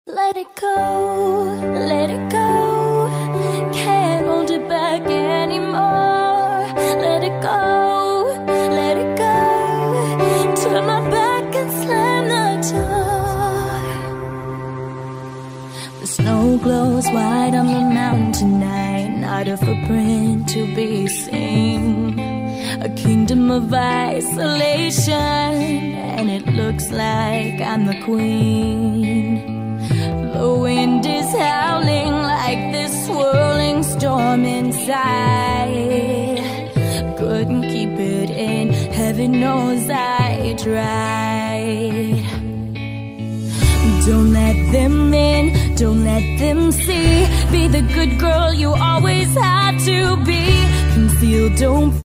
Let it go, let it go. Can't hold it back anymore. Let it go, let it go. Turn my back and slam the door. The snow glows white on the mountain tonight. Not a footprint to be seen. A kingdom of isolation, and it looks like I'm the queen. The wind is howling like this swirling storm inside. Couldn't keep it in, heaven knows I tried. Don't let them in, don't let them see. Be the good girl you always had to be. Conceal, don't